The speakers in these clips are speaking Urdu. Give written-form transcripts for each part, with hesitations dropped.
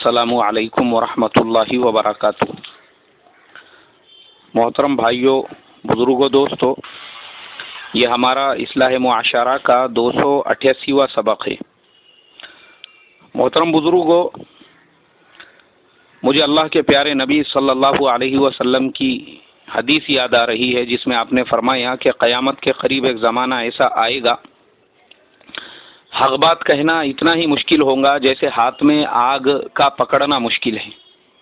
السلام علیکم ورحمۃ اللہ وبرکاتہ۔ محترم بھائیوں، بزرگوں، دوستوں، یہ ہمارا اصلاح معاشرہ کا 288واں سبق ہے۔ محترم بزرگوں، مجھے اللہ کے پیارے نبی صلی اللہ علیہ وسلم کی حدیث یاد آ رہی ہے، جس میں آپ نے فرمایا کہ قیامت کے قریب ایک زمانہ ایسا آئے گا، حق بات کہنا اتنا ہی مشکل ہوگا جیسے ہاتھ میں آگ کا پکڑنا مشکل ہے۔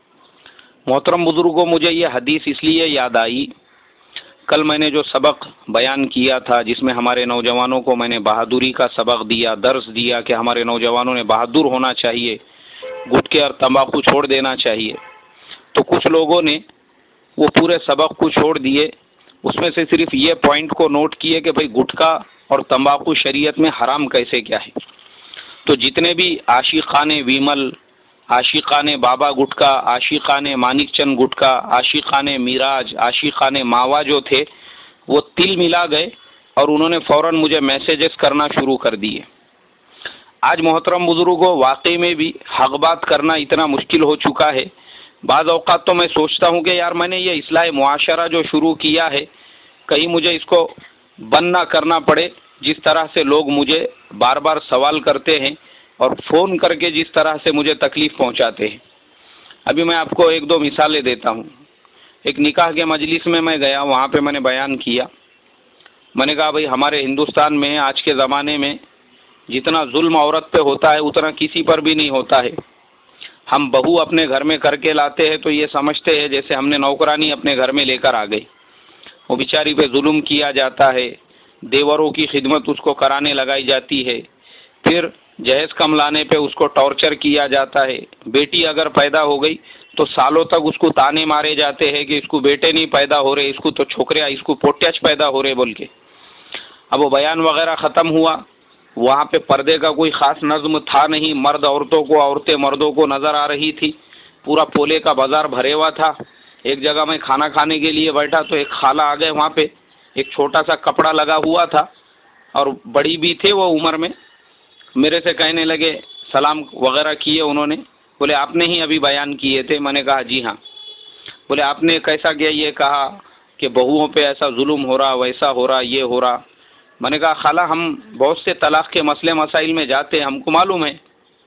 محترم بزرگوں، مجھے یہ حدیث اس لیے یاد آئی، کل میں نے جو سبق بیان کیا تھا جس میں ہمارے نوجوانوں کو میں نے بہادری کا سبق دیا، درس دیا کہ ہمارے نوجوانوں نے بہادر ہونا چاہیے، گٹکے اور تمباکو چھوڑ دینا چاہیے، تو کچھ لوگوں نے وہ پورے سبق کو چھوڑ دیے، اس میں سے صرف یہ پوائنٹ کو نوٹ کیے کہ بھئی گٹکا اور تمباکو شریعت میں حرام کیسے کیا ہے۔ تو جتنے بھی عاشقان ویمل، عاشقان بابا گٹکا، عاشقان مانک چند گٹکا، عاشقان میراج، عاشقان ماوا جو تھے، وہ تل ملا گئے اور انہوں نے فوراً مجھے میسیجز کرنا شروع کر دیے۔ آج محترم بزرگوں، واقعی میں بھی حق بات کرنا اتنا مشکل ہو چکا ہے۔ بعض اوقات تو میں سوچتا ہوں کہ یار میں نے یہ اصلاح معاشرہ جو شروع کیا ہے، کہیں مجھے اس کو بند نہ کرنا پڑے، جس طرح سے لوگ مجھے بار بار سوال کرتے ہیں اور فون کر کے جس طرح سے مجھے تکلیف پہنچاتے ہیں۔ ابھی میں آپ کو ایک دو مثالیں دیتا ہوں۔ ایک نکاح کے مجلس میں گیا، وہاں پہ میں نے بیان کیا، میں نے کہا بھئی ہمارے ہندوستان میں آج کے زمانے میں جتنا ظلم عورت پہ ہوتا ہے اتنا کسی پر بھی نہیں ہوتا ہے۔ ہم بہو اپنے گھر میں کر کے لاتے ہیں تو یہ سمجھتے ہیں جیسے ہم نے نوکرانی اپنے گھر میں لے کر آ گئی، وہ بیچاری پہ ظلم کیا جاتا ہے، دیوروں کی خدمت اس کو کرانے لگائی جاتی ہے، پھر جہیز کم لانے پہ اس کو ٹارچر کیا جاتا ہے، بیٹی اگر پیدا ہو گئی تو سالوں تک اس کو تانے مارے جاتے ہیں کہ اس کو بیٹے نہیں پیدا ہو رہے، اس کو تو چھوکریاں، اس کو پوٹیاچ پیدا ہو رہے بول کے۔ اب وہ بیان وغیرہ ختم ہوا، وہاں پہ پردے کا کوئی خاص نظم تھا نہیں، مرد عورتوں کو، عورتیں مردوں کو نظر آ رہی تھی، پورا پولے کا بازار بھرے ہوا تھا۔ ایک جگہ میں کھانا کھانے کے لیے بیٹھا تو ایک خالہ آ گئے، وہاں پہ ایک چھوٹا سا کپڑا لگا ہوا تھا اور بڑی بھی تھے وہ عمر میں، میرے سے کہنے لگے، سلام وغیرہ کیے انہوں نے، بولے آپ نے ہی ابھی بیان کیے تھے؟ میں نے کہا جی ہاں۔ بولے آپ نے کیسا کیا؟ یہ کہا کہ بہوؤں پہ ایسا ظلم ہو رہا، ویسا ہو رہا، یہ ہو رہا۔ میں نے کہا خالہ ہم بہت سے طلاق کے مسئلے مسائل میں جاتے ہیں، ہم کو معلوم ہے،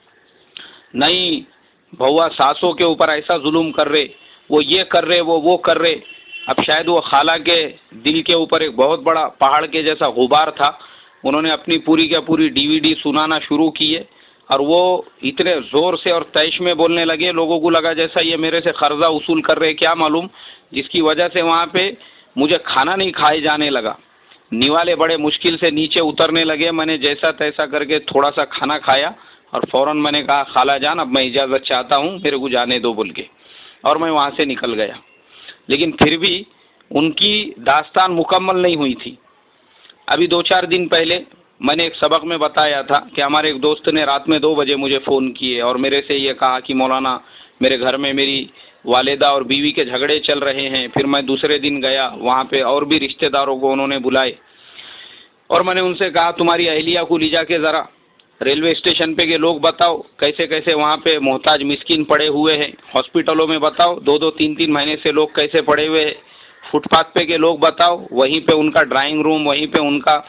نہیں بہوا ساسوں کے اوپر ایسا ظلم کر رہے، وہ یہ کر رہے، وہ کر رہے۔ اب شاید وہ خالہ کے دل کے اوپر ایک بہت بڑا پہاڑ کے جیسا غبار تھا، انہوں نے اپنی پوری کا پوری DVD سنانا شروع کیے اور وہ اتنے زور سے اور تیش میں بولنے لگے، لوگوں کو لگا جیسا یہ میرے سے قرضہ وصول کر رہے، کیا معلوم، جس کی وجہ سے وہاں پہ مجھے کھانا نہیں کھائے جانے لگا، نیوالے بڑے مشکل سے نیچے اترنے لگے۔ میں نے جیسا تیسا کر کے تھوڑا سا کھانا کھایا اور فوراً میں نے کہا خالہ جان اب میں اجازت چاہتا ہوں، میرے کو جانے دو بول کے، اور میں وہاں سے نکل گیا۔ لیکن پھر بھی ان کی داستان مکمل نہیں ہوئی تھی۔ ابھی 2-4 دن پہلے میں نے ایک سبق میں بتایا تھا کہ ہمارے ایک دوست نے رات میں 2 بجے مجھے فون کیے اور میرے سے یہ کہا کہ مولانا میرے گھر میں میری والدہ اور بیوی کے جھگڑے چل رہے ہیں۔ پھر میں دوسرے دن گیا، وہاں پہ اور بھی رشتہ داروں کو انہوں نے بلائے اور میں نے ان سے کہا تمہاری اہلیہ کو لے جا کے ذرا ریلوے اسٹیشن پہ کے لوگ بتاؤ کیسے کیسے وہاں پہ محتاج مسکین پڑے ہوئے ہیں، ہاسپٹلوں میں بتاؤ 2-2 3-3 مہینے سے لوگ کیسے پڑے ہوئے ہیں، فٹ پاتھ پہ کے لوگ بتاؤ، وہیں پہ ان کا ڈرائنگ روم، وہیں پہ ان کا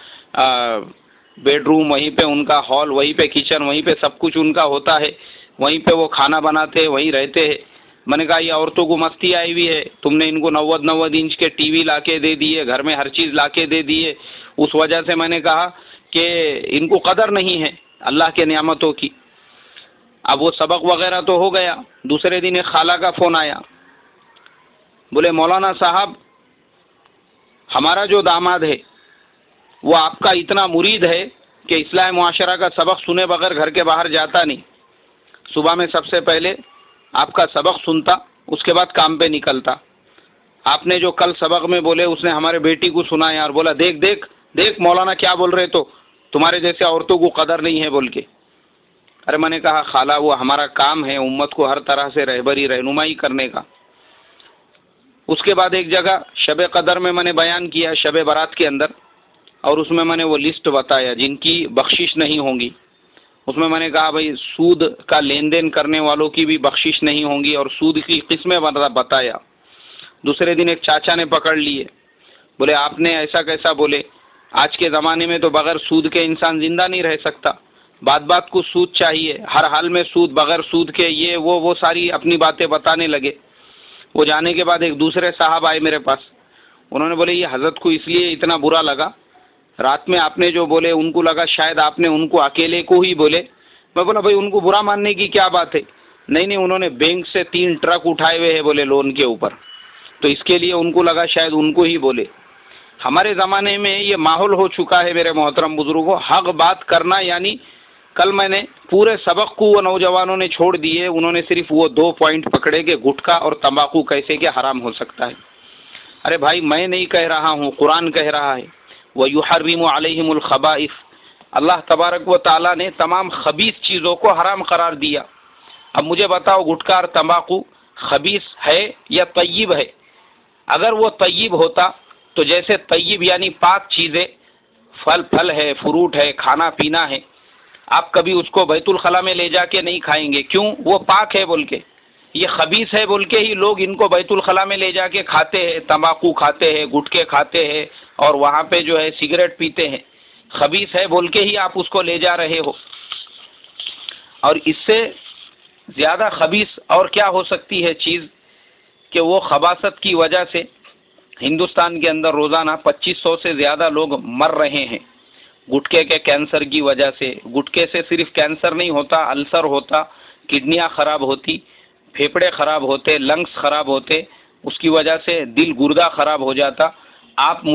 بیڈ روم، وہیں پہ ان کا ہال، وہیں پہ کچن، وہیں پہ سب کچھ ان کا ہوتا ہے، وہیں پہ وہ کھانا بناتے ہیں، وہیں رہتے ہیں۔ میں نے کہا یہ عورتوں کو مستی آئی ہوئی ہے، تم نے ان کو 90 انچ کے ٹی وی لا کے دے دیے، گھر میں ہر چیز لا کے دے دیے، اس وجہ سے میں نے کہا کہ ان کو قدر نہیں ہے اللہ کے نعمتوں کی۔ اب وہ سبق وغیرہ تو ہو گیا، دوسرے دن ایک خالہ کا فون آیا، بولے مولانا صاحب ہمارا جو داماد ہے وہ آپ کا اتنا مرید ہے کہ اصلاح معاشرہ کا سبق سنے بغیر گھر کے باہر جاتا نہیں، صبح میں سب سے پہلے آپ کا سبق سنتا، اس کے بعد کام پہ نکلتا۔ آپ نے جو کل سبق میں بولے اس نے ہمارے بیٹی کو سنایا اور بولا دیکھ دیکھ دیکھ مولانا کیا بول رہے، تو تمہارے جیسے عورتوں کو قدر نہیں ہے بول کے۔ ارے میں نے کہا خالہ وہ ہمارا کام ہے امت کو ہر طرح سے رہبری رہنمائی کرنے کا۔ اس کے بعد ایک جگہ شب قدر میں نے بیان کیا، شب برات کے اندر، اور اس میں نے وہ لسٹ بتایا جن کی بخشش نہیں ہوں گی، اس میں نے کہا بھائی سود کا لین دین کرنے والوں کی بھی بخشش نہیں ہوں گی، اور سود کی قسمیں بتایا۔ دوسرے دن ایک چاچا نے پکڑ لیے، بولے آپ نے ایسا کیسا بولے، آج کے زمانے میں تو بغیر سود کے انسان زندہ نہیں رہ سکتا، بات بات کو سود چاہیے، ہر حال میں سود، بغیر سود کے یہ وہ ساری اپنی باتیں بتانے لگے۔ وہ جانے کے بعد ایک دوسرے صاحب آئے میرے پاس، انہوں نے بولے یہ حضرت کو اس لیے اتنا برا لگا، رات میں آپ نے جو بولے ان کو لگا شاید آپ نے ان کو اکیلے کو ہی بولے۔ میں بولا بھائی ان کو برا ماننے کی کیا بات ہے؟ نہیں انہوں نے بینک سے 3 ٹرک اٹھائے ہوئے ہیں بولے لون کے اوپر، تو اس کے لیے ان کو لگا شاید ان کو ہی بولے۔ ہمارے زمانے میں یہ ماحول ہو چکا ہے میرے محترم بزرگوں، حق بات کرنا، یعنی کل میں نے پورے سبق کو وہ نوجوانوں نے چھوڑ دیے، انہوں نے صرف وہ 2 پوائنٹ پکڑے کہ گٹکا اور تمباکو کیسے کہ حرام ہو سکتا ہے۔ ارے بھائی میں نہیں کہہ رہا ہوں، قرآن کہہ رہا ہے، وَيُحَرِّمُ عَلَيْهِمُ الْخَبَائِثَ، اللہ تبارک و تعالیٰ نے تمام خبیث چیزوں کو حرام قرار دیا۔ اب مجھے بتاؤ گٹکا اور تمباکو خبیث ہے یا طیب ہے؟ اگر وہ طیب ہوتا تو جیسے طیب یعنی پاک چیزیں، پھل ہے، فروٹ ہے، کھانا پینا ہے، آپ کبھی اس کو بیت الخلاء میں لے جا کے نہیں کھائیں گے، کیوں؟ وہ پاک ہے بول کے۔ یہ خبیث ہے بول کے ہی لوگ ان کو بیت الخلاء میں لے جا کے کھاتے ہیں، تمباکو کھاتے ہیں، گٹکے کھاتے ہیں، اور وہاں پہ جو ہے سگریٹ پیتے ہیں۔ خبیث ہے بول کے ہی آپ اس کو لے جا رہے ہو، اور اس سے زیادہ خبیث اور کیا ہو سکتی ہے چیز کہ وہ خباثت کی وجہ سے ہندوستان کے اندر روزانہ 2500 سے زیادہ لوگ مر رہے ہیں گٹکے کے کینسر کی وجہ سے۔ گٹکے سے صرف کینسر نہیں ہوتا، السر ہوتا، کڈنیاں خراب ہوتی، پھیپڑے خراب ہوتے، لنگس خراب ہوتے، اس کی وجہ سے دل گردہ خراب ہو جاتا۔ آپ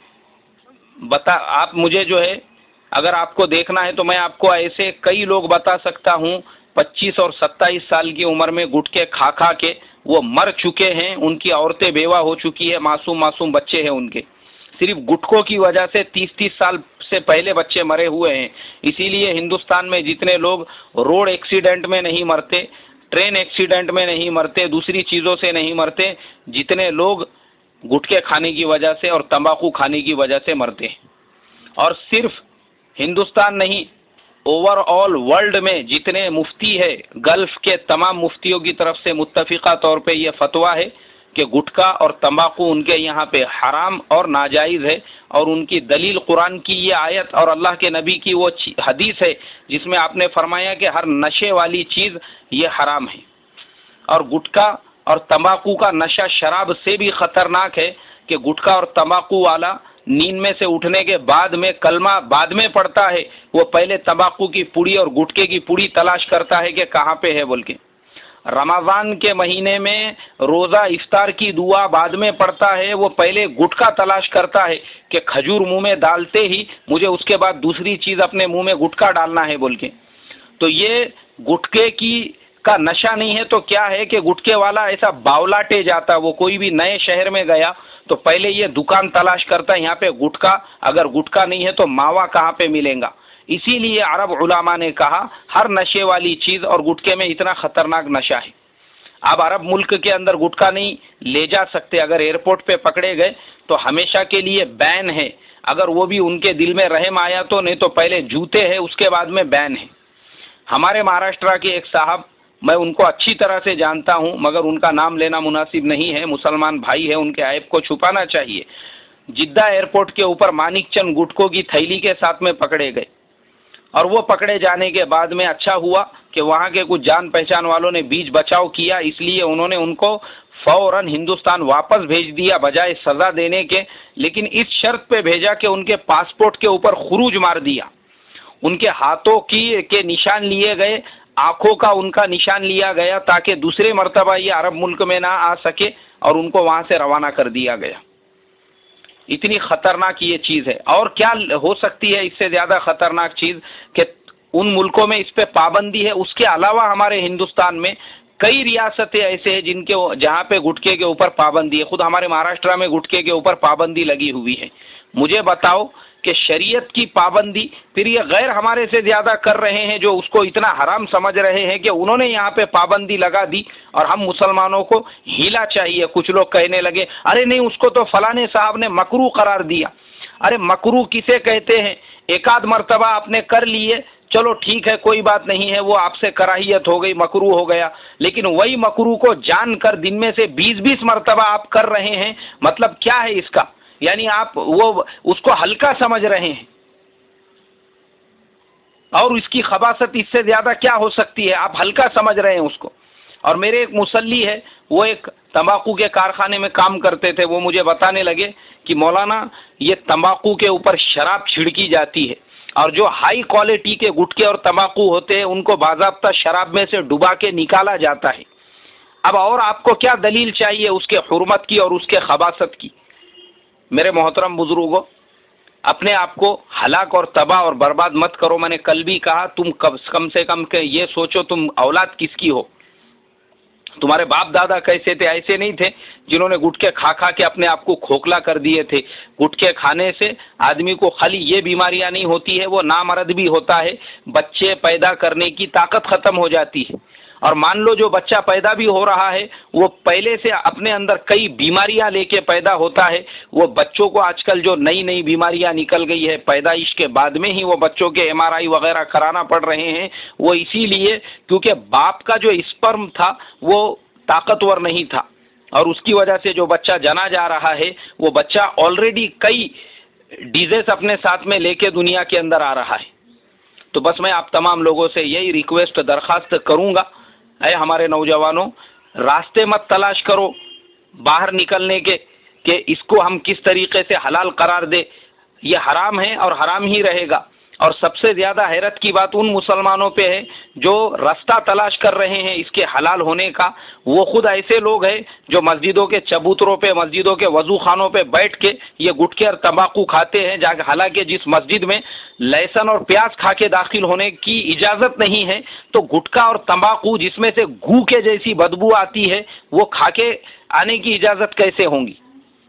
مجھے جو ہے اگر آپ کو دیکھنا ہے تو میں آپ کو ایسے کئی لوگ بتا سکتا ہوں 25 اور 27 سال کی عمر میں گٹکے کھا کے وہ مر چکے ہیں، ان کی عورتیں بیوہ ہو چکی ہے، معصوم بچے ہیں ان کے، صرف گٹکوں کی وجہ سے 30 سال سے پہلے بچے مرے ہوئے ہیں۔ اسی لیے ہندوستان میں جتنے لوگ روڈ ایکسیڈنٹ میں نہیں مرتے، ٹرین ایکسیڈنٹ میں نہیں مرتے، دوسری چیزوں سے نہیں مرتے، جتنے لوگ گٹکے کھانے کی وجہ سے اور تمباکو کھانے کی وجہ سے مرتے ہیں۔ اور صرف ہندوستان نہیں، اوور آل ورلڈ میں جتنے مفتی ہے، گلف کے تمام مفتیوں کی طرف سے متفقہ طور پہ یہ فتویٰ ہے کہ گٹکا اور تمباکو ان کے یہاں پہ حرام اور ناجائز ہے، اور ان کی دلیل قرآن کی یہ آیت اور اللہ کے نبی کی وہ حدیث ہے جس میں آپ نے فرمایا کہ ہر نشے والی چیز یہ حرام ہے۔ اور گٹکا اور تمباکو کا نشہ شراب سے بھی خطرناک ہے کہ گٹکا اور تمباکو والا نیند میں سے اٹھنے کے بعد میں کلمہ بعد میں پڑھتا ہے، وہ پہلے تمباکو کی پوڑی اور گٹکے کی پوڑی تلاش کرتا ہے کہ کہاں پہ ہے بول کے۔ رمضان کے مہینے میں روزہ افطار کی دعا بعد میں پڑھتا ہے، وہ پہلے گٹکا تلاش کرتا ہے کہ کھجور منہ میں ڈالتے ہی مجھے اس کے بعد دوسری چیز اپنے منہ میں گٹکا ڈالنا ہے بول کے۔ تو یہ گٹکے کا نشہ نہیں ہے تو کیا ہے کہ گٹکے والا ایسا باولاٹے جاتا، وہ کوئی بھی نئے شہر میں گیا تو پہلے یہ دکان تلاش کرتا ہے یہاں پہ گٹکا، اگر گٹکا نہیں ہے تو ماوا کہاں پہ ملیں گا۔ اسی لیے عرب علماء نے کہا ہر نشے والی چیز، اور گٹکے میں اتنا خطرناک نشہ ہے۔ آپ عرب ملک کے اندر گٹکا نہیں لے جا سکتے، اگر ایئرپورٹ پہ پکڑے گئے تو ہمیشہ کے لیے بین ہے، اگر وہ بھی ان کے دل میں رحم آیا تو، نہیں تو پہلے جوتے ہیں اس کے بعد میں بین ہے۔ ہمارے مہاراشٹرا کے ایک صاحب، میں ان کو اچھی طرح سے جانتا ہوں مگر ان کا نام لینا مناسب نہیں ہے، مسلمان بھائی ہے، ان کے عیب کو چھپانا چاہیے۔ جدہ ایئرپورٹ کے اوپر مانک چند گٹکوں کی تھیلی کے ساتھ میں پکڑے گئے، اور وہ پکڑے جانے کے بعد میں اچھا ہوا کہ وہاں کے کچھ جان پہچان والوں نے بیچ بچاؤ کیا، اس لیے انہوں نے ان کو فوراً ہندوستان واپس بھیج دیا بجائے سزا دینے کے، لیکن اس شرط پہ بھیجا کہ ان کے پاسپورٹ کے اوپر خروج مار دیا، ان کے ہاتھوں کے نشان لیے گئے، آنکھوں کا ان کا نشان لیا گیا تاکہ دوسرے مرتبہ یہ عرب ملک میں نہ آ سکے، اور ان کو وہاں سے روانہ کر دیا گیا۔ اتنی خطرناک یہ چیز ہے، اور کیا ہو سکتی ہے اس سے زیادہ خطرناک چیز کہ ان ملکوں میں اس پہ پابندی ہے، اس کے علاوہ ہمارے ہندوستان میں کئی ریاستیں ایسے ہیں جہاں پہ گٹکے کے اوپر پابندی ہے، خود ہمارے مہاراشٹرا میں گٹکے کے اوپر پابندی لگی ہوئی ہے۔ مجھے بتاؤ کہ شریعت کی پابندی پھر یہ غیر ہمارے سے زیادہ کر رہے ہیں جو اس کو اتنا حرام سمجھ رہے ہیں کہ انہوں نے یہاں پہ پابندی لگا دی، اور ہم مسلمانوں کو ہیلا چاہیے۔ کچھ لوگ کہنے لگے ارے نہیں اس کو تو فلانے صاحب نے مکروہ قرار دیا۔ ارے مکروہ کسے کہتے ہیں؟ ایک آدھ مرتبہ آپ نے کر لیے چلو ٹھیک ہے کوئی بات نہیں ہے، وہ آپ سے کراہیت ہو گئی، مکروہ ہو گیا، لیکن وہی مکروہ کو جان کر دن میں سے 20 مرتبہ آپ کر رہے ہیں، مطلب کیا ہے اس کا؟ یعنی آپ وہ اس کو ہلکا سمجھ رہے ہیں، اور اس کی خباثت اس سے زیادہ کیا ہو سکتی ہے؟ آپ ہلکا سمجھ رہے ہیں اس کو۔ اور میرے ایک مسلی ہے، وہ ایک تمباکو کے کارخانے میں کام کرتے تھے، وہ مجھے بتانے لگے کہ مولانا یہ تمباکو کے اوپر شراب چھڑکی جاتی ہے، اور جو ہائی کوالٹی کے گٹکے اور تمباکو ہوتے ہیں ان کو باضابطہ شراب میں سے ڈبا کے نکالا جاتا ہے۔ اب اور آپ کو کیا دلیل چاہیے اس کے حرمت کی اور اس کے خباثت کی؟ میرے محترم بزرگوں، اپنے آپ کو ہلاک اور تباہ اور برباد مت کرو۔ میں نے کل بھی کہا تم کم سے کم کہ یہ سوچو تم اولاد کس کی ہو۔ تمہارے باپ دادا کیسے تھے؟ ایسے نہیں تھے جنہوں نے گٹکے کھا کھا کے اپنے آپ کو کھوکھلا کر دیے تھے۔ گٹکے کھانے سے آدمی کو خالی یہ بیماریاں نہیں ہوتی ہے، وہ نامرد بھی ہوتا ہے، بچے پیدا کرنے کی طاقت ختم ہو جاتی ہے، اور مان لو جو بچہ پیدا بھی ہو رہا ہے وہ پہلے سے اپنے اندر کئی بیماریاں لے کے پیدا ہوتا ہے۔ وہ بچوں کو آج کل جو نئی نئی بیماریاں نکل گئی ہے، پیدائش کے بعد میں ہی وہ بچوں کے MRI وغیرہ کرانا پڑ رہے ہیں، وہ اسی لیے کیونکہ باپ کا جو اسپرم تھا وہ طاقتور نہیں تھا، اور اس کی وجہ سے جو بچہ جنا جا رہا ہے وہ بچہ آلریڈی کئی ڈیزیز اپنے ساتھ میں لے کے دنیا کے اندر آ رہا ہے۔ تو بس میں آپ تمام لوگوں سے یہی ریکویسٹ درخواست کروں گا، اے ہمارے نوجوانوں، راستے مت تلاش کرو باہر نکلنے کے کہ اس کو ہم کس طریقے سے حلال قرار دے، یہ حرام ہے اور حرام ہی رہے گا۔ اور سب سے زیادہ حیرت کی بات ان مسلمانوں پہ ہے جو راستہ تلاش کر رہے ہیں اس کے حلال ہونے کا، وہ خود ایسے لوگ ہیں جو مسجدوں کے چبوتروں پہ، مسجدوں کے وضو خانوں پہ بیٹھ کے یہ گٹکے اور تمباکو کھاتے ہیں، حالانکہ جس مسجد میں لہسن اور پیاز کھا کے داخل ہونے کی اجازت نہیں ہے، تو گٹکا اور تمباکو جس میں سے گو کے جیسی بدبو آتی ہے وہ کھا کے آنے کی اجازت کیسے ہوں گی؟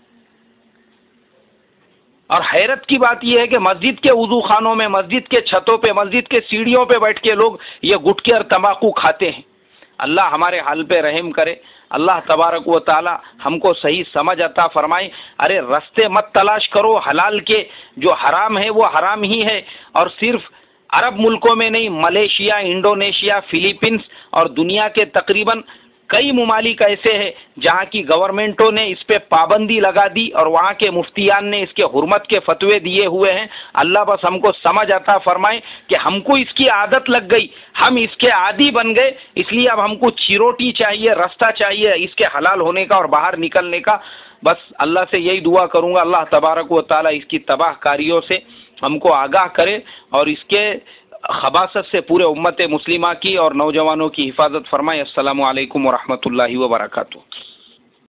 اور حیرت کی بات یہ ہے کہ مسجد کے وضو خانوں میں، مسجد کے چھتوں پہ، مسجد کے سیڑھیوں پہ بیٹھ کے لوگ یہ گٹکے اور تمباکو کھاتے ہیں۔ اللہ ہمارے حال پہ رحم کرے، اللہ تبارک و تعالی ہم کو صحیح سمجھ عطا فرمائے۔ ارے رستے مت تلاش کرو حلال کے، جو حرام ہے وہ حرام ہی ہے، اور صرف عرب ملکوں میں نہیں، ملیشیا، انڈونیشیا، فلیپینس اور دنیا کے تقریباً کئی ممالک ایسے ہیں جہاں کی گورنمنٹوں نے اس پہ پابندی لگا دی اور وہاں کے مفتیان نے اس کے حرمت کے فتوے دیے ہوئے ہیں۔ اللہ بس ہم کو سمجھ عطا فرمائے کہ ہم کو اس کی عادت لگ گئی، ہم اس کے عادی بن گئے، اس لیے اب ہم کو چیروٹی چاہیے، رستہ چاہیے اس کے حلال ہونے کا اور باہر نکلنے کا۔ بس اللہ سے یہی دعا کروں گا اللہ تبارک و تعالی اس کی تباہ کاریوں سے ہم کو آگاہ کرے اور اس کے خباثت سے پورے امت مسلمہ کی اور نوجوانوں کی حفاظت فرمائے۔ السلام علیکم ورحمۃ اللہ وبرکاتہ۔